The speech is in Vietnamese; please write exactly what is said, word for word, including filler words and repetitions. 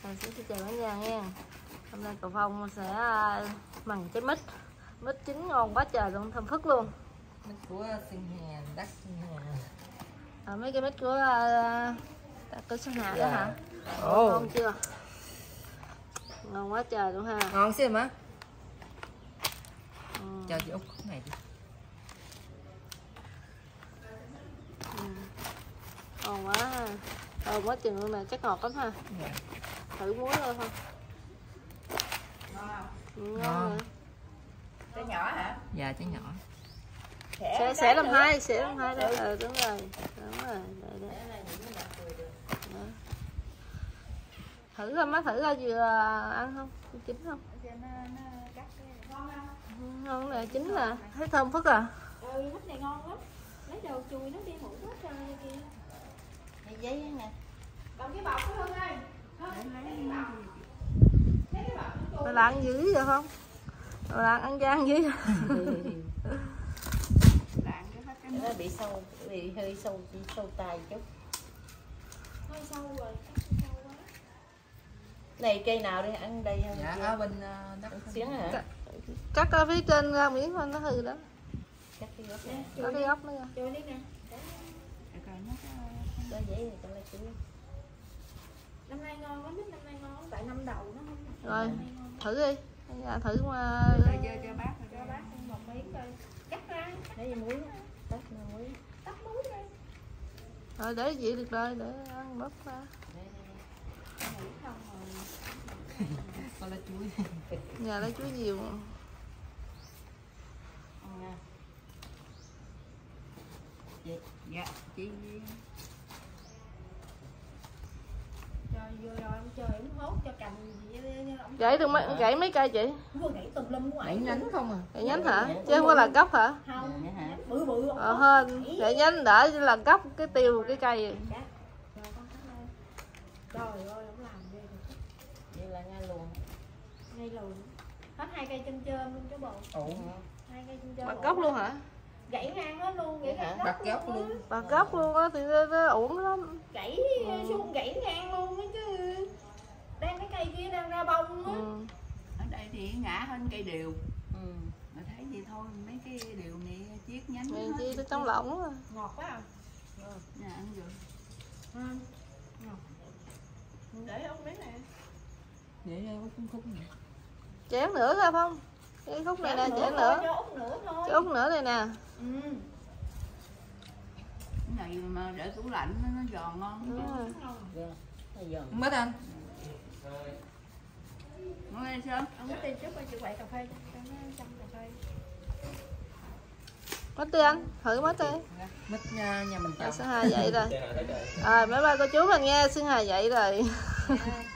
Rồi xin chào cả nhà nha. Hôm nay cậu Phong sẽ mần trái mít. Mít chín ngon quá trời luôn, thơm phức luôn. Mít của Sơn Hà, đất Sơn Hà. À, mấy cái mít của uh, của Sơn Hà đó hả? Ồ. Ngon chưa? Ngon quá trời luôn ha. Ngon xíu má. Ừ. Cho chị Út cái này đi. Ừ. Ngon quá ha. Ờ, quá chừng luôn nè, chắc ngọt lắm ha. Dạ. Thử muối thôi không? Ngon. Ngon rồi. Trái nhỏ hả? Dạ trái nhỏ. Sẽ sẽ làm hai, sẽ làm hai đó. Ừ, đúng rồi. Đúng rồi. Đây, đây. Đó. Thử coi má, thử coi vừa ăn không? Chín không? Ngon nè, chín nè. Thấy thơm phức à? Ừ, mít này ngon lắm. Lấy đầu chùi nó đi mũ quá trời kìa. Cái giấy nè. Còn cái bọc của Hương ơi. Rồi là ăn dữ vậy không? Rồi là ăn gian dữ. Nó bị sâu, bị hơi sâu, bị sâu tay chút. Hơi sâu rồi, sâu quá. Này cây nào đi ăn đây không? Dạ, ở bên uh, đất Xuyến hả? Cắt ở phía trên ra miếng thôi nó hư đó. Cắt cái gốc nè. này. Có cái gốc nữa. Chùi đi nè. Có giấy này cho lấy chuối. Năm nay ngon lắm, mít năm nay ngon lắm, tại năm đầu nó không. Rồi, thử đi. Dạ, thử mà. Cho cho bác, cho bác một miếng coi. Cắt ra. Lấy gì muối. Tắt muối. Tắt muối ra. Rồi để vậy được rồi, để ăn bớt ra. Con lá chuối. Nhà lấy chuối nhiều. Dạ, dạ chị Cho vô rồi ông chơi ông hốt cho cành gì ông. Gãy được mấy gãy mấy cây chị? Vừa gãy tùm lum ngoài. bảy nhánh không à? Gãy nhánh hả? Chứ không có là gốc hả? Không, bự bự ông. Ờ hơn, gãy nhánh đỡ là gốc cái tiêu cái cây. Rồi con cắt đây. Trời ơi, ông làm ghê rồi. Vậy là ngay luôn. Ngay luôn. Hết hai cây chân trơn luôn chứ bộ. Ủa. Hai cây chân trơn. Bật gốc luôn hả? Gãy ngang hết luôn, gãy ngang Bật gốc luôn. Bật gốc luôn á thì nó, nó uổng lắm. Gãy xuông gãy ngang luôn á chứ. Đang cái cây kia đang ra bông á. Ừ. Ở đây thì ngã hơn cây điều. Ừ. Mà thấy gì thôi, mấy cái điều này chiết nhánh Này hết. chi nó trong lỏng á. Ngọt quá à. Nè ăn vừa. Ừ. Ngọt. Để ông đấy nè. Để khúc khúc này. Chén nữa thôi không? Cái khúc này nè, chén nữa. Cho út nữa thôi. Cho út nữa này nè. Ừ. Cái này mà để tủ lạnh nó, nó giòn ngon. Đúng rồi. Dạ. Nó giòn. Không mất anh. Ngon hay sao? Ông muốn tìm trước qua chị quậy cà phê cho nó chăm cà phê. Mất đi anh, thử mất đi. Mít nhà, nhà mình Rồi, trồng. Sơn Hà dậy rồi. Rồi, mấy ba cô chú mình nghe Sơn Hà dậy rồi. À,